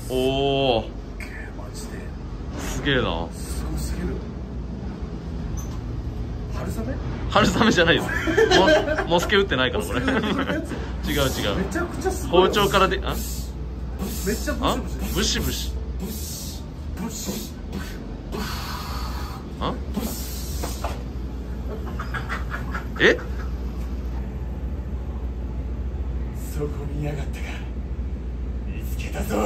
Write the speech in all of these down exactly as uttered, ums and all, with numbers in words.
おお、 マジですげえな。 すごすぎる。春雨？ 春雨じゃないです。モ, モスケ打ってないからこれ。違う違う。 めちゃくちゃすごい。 包丁からで、あ、 めっちゃブシブシ。 ブシブシ。あ？え？ そこにいやがったか。見つけたぞ。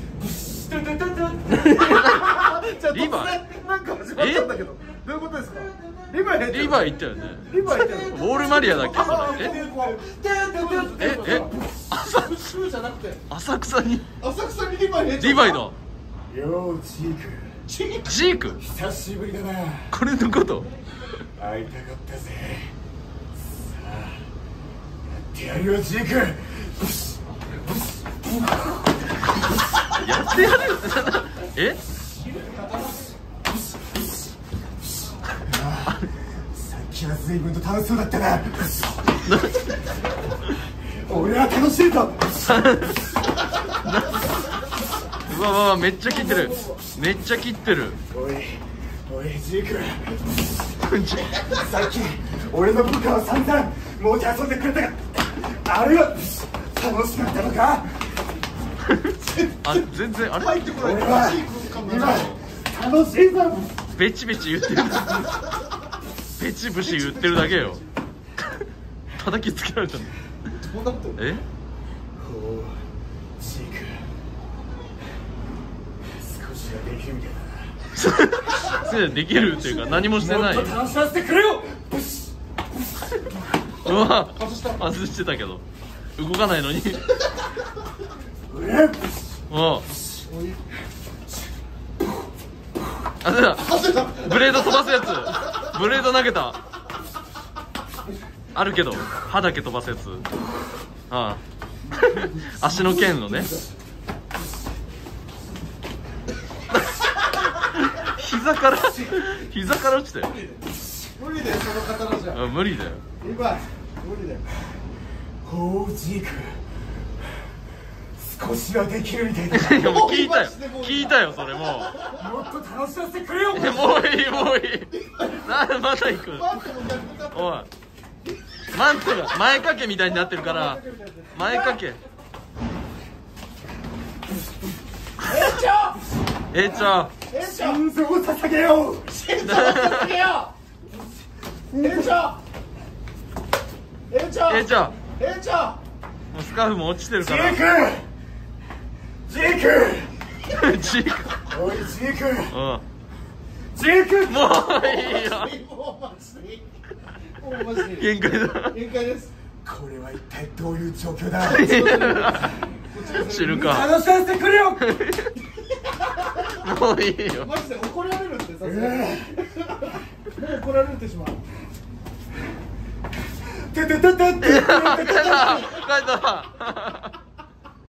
リヴァイなんか始まったんだけど、どういうことですか？リヴァイリヴァイ行ったよね。 リヴァイ行ったよ。 ウォールマリアだっけそれ。え？え？え？浅草じゃなくて浅草に浅草にリヴァイリヴァイだ。 よージーク。 ジーク？ 久しぶりだな。 これのこと？ 会いたかったぜ。さあやってやるよジーク。 やってやるよ。え？ さっきは随分と楽しそうだったな。俺は楽しいぞ。 うわわわ、めっちゃ切ってる。めっちゃ切ってる。 おいおいジーク。さっき俺の部下は散々もて遊んでくれたが、あれは楽しかったのか？ あ、全然あれ。 俺は今楽しいぞ。 ベチベチ言ってる。ベチブシ言ってるだけよ。叩きつけられたの。え？ おうジーク、少しはできるみたいだな。 できるっていうか何もしてない。 もっと楽しませてくれよ。 うわ、外してたけど動かないのに。おう、あ、そうだ、ブレード飛ばすやつ。ブレード投げた。あるけど歯だけ飛ばすやつ。ああ足の剣のね。膝から膝から落ちたよ。 無理だよその刀じゃ。 あ、無理だよ。 リヴァイ無理だよ。おうジーク、少しはできるみたいだな。 いやもう聞いたよ、聞いたよそれ。もうもっと楽しませてくれよ。 え、もういいもういい。なんでまだ行く。おい、マントが前掛けみたいになってるから前掛け。えーちゃん、 心臓を捧げよう。心臓を捧げよう。えーちゃん、えーちゃん、 えーちゃん、 えーちゃん、 もうスカーフも落ちてるかジら。 ーク、ジーク、 ジーク、 おいジーク、 うん、 ジーク、 もういいよ。 もうマジでいい。もうマジでいい。 限界だ。 限界です。これは一体どういう状況だ。 知るか。 楽しませてくれよ。 もういいよ。 マジで怒られるってさすがに。もう怒られてしまう。ててててててててて。 帰った。